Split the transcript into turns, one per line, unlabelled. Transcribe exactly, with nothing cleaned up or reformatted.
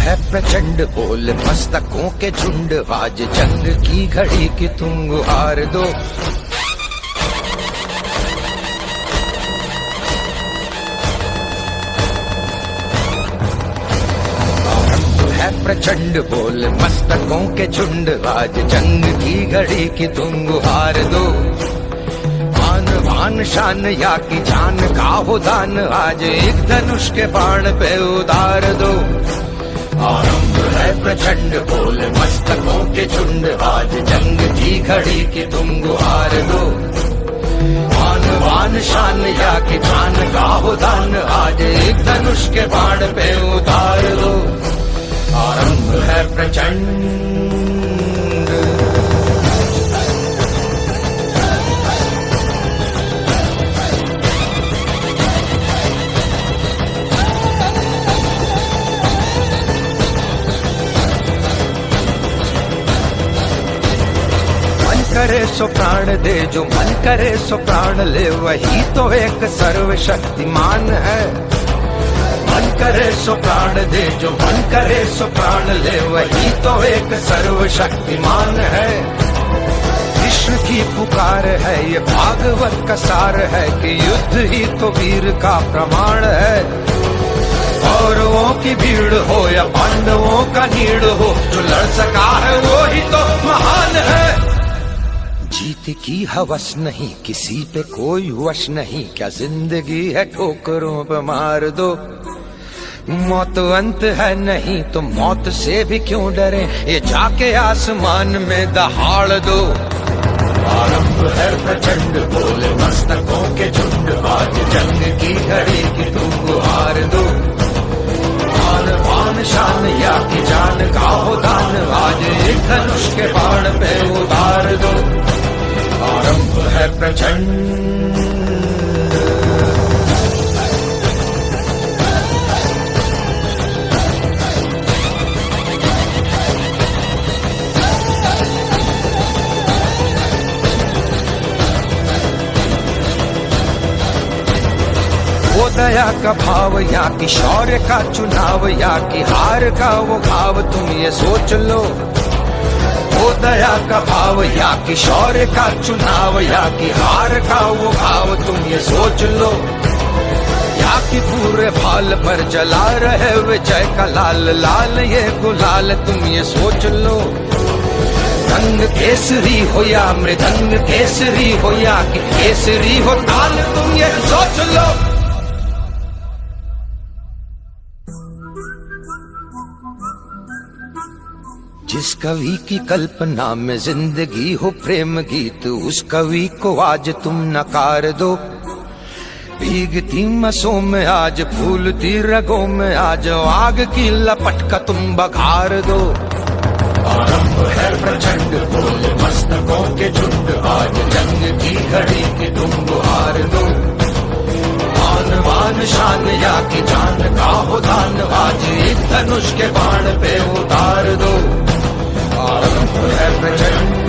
है प्रचंड बोल मस्तकों के झुंड, आज जंग की घड़ी की तुम गुहार दो। प्रचंड बोल मस्तकों के झुंड, आज जंग की घड़ी की तुम गुहार दो। आन बान शान या की जान का हो दान, आज एक धनुष के बाण पे उतार दो। आरंभ है प्रचंड बोल मस्तकों के झुंड, आज जंग की घड़ी की तुम गुहार दो। आन बान शान या की जान का हो दान, आज एक धनुष के बाण पे उतार दो। आरंभ है प्रचंड। मन करे सो प्राण दे, जो मन करे सो प्राण ले, वही तो एक सर्वशक्तिमान है। मन करे सो प्राण दे, जो मन करे सो प्राण ले, वही तो एक सर्वशक्तिमान है। कृष्ण की पुकार है ये भागवत का सार है, कि युद्ध ही तो वीर का प्रमाण है। कौरवों की भीड़ हो या पांडवों का नीड़ हो, जो लड़ सका है वो ही तो महान है। जीत की हवस नहीं, किसी पे कोई वश नहीं, क्या जिंदगी है ठोकरों पे मार दो। मौत अंत है नहीं तो मौत से भी क्यों डरे, ये जाके आसमान में दहाड़ दो। आरंभ है प्रचंड बोले मस्तकों के झुंड, आज जंग की घड़ी की तुम गुहार दो। आन बान शान या की जान का हो दान, आज एक धनुष के बाण पे उतार दो। आरंभ है प्रचंड। वो दया का भाव या कि शौर्य का चुनाव, या कि हार का वो भाव तुम ये सोच लो। वो दया का भाव या कि शौर्य का चुनाव, या कि हार का वो भाव तुम ये सोच लो। या कि पूरे भाल पर जला रहे विजय का लाल लाल ये गुलाल तुम ये सोच लो। रंग केसरी हो या मृदंग केसरी हो, या कि केसरी हो ताल तुम ये सोच लो। जिस कवि की कल्पना में जिंदगी हो प्रेम गीत, उस कवि को आज तुम नकार दो। भीगती मसों में आज फूलती रगों में आज, आग की लपट का तुम बघार दो। आरंभ है प्रचंड बोले मस्तकों के झुंड, आज जंग की घड़ी की तुम गुहार दो। आन बान शान या की जान का हो दान, आज एक धनुष के बाण पे उतार दो। आरंभ है प्रचंड।